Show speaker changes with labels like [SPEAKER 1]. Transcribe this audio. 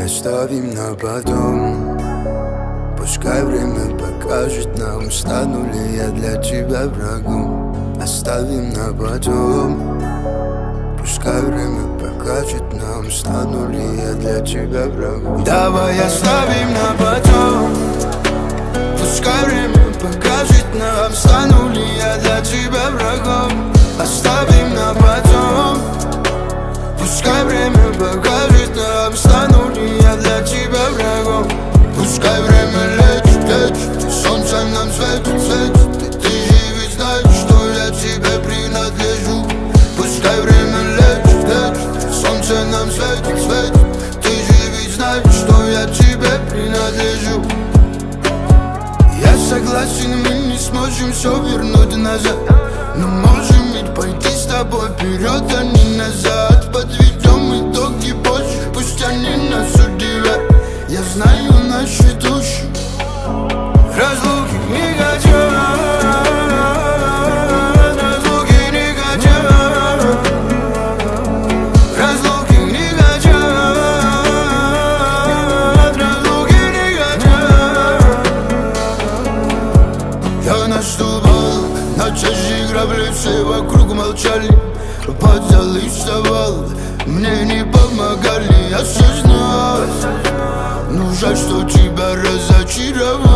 [SPEAKER 1] оставим на потом. Пускай время покажет нам, стану ли я для тебя врагом. Оставим на потом. Пускай время покажет нам, стану ли я для тебя врагом. Давай оставим на потом. Пускай время покажет нам, стану ли я для тебя врагом. Оставим на потом. Пускай время покажет нам, стану ли я для тебя врагом. Пускай время лечит, лечит, и солнце нам светит, светит. Ты же ведь знаешь, что я тебе принадлежу. Пускай время лечит, лечит, и солнце нам светит, светит. Ты же ведь знаешь, что я тебе принадлежу. Я согласен, мы не сможем все вернуть назад, но можем ведь пойти с тобой вперед, а не назад. Подведем итоги позже, пусть они нас удивят. Я знаю наши души, разлуки не хотят, разлуки не хотят, разлуки не хотят, разлуки не хотят. Я наступал на чужие грабли, все вокруг молчали, под залы вставал, мне не помогали, осознал. Ну жаль, что тебя разочаровал.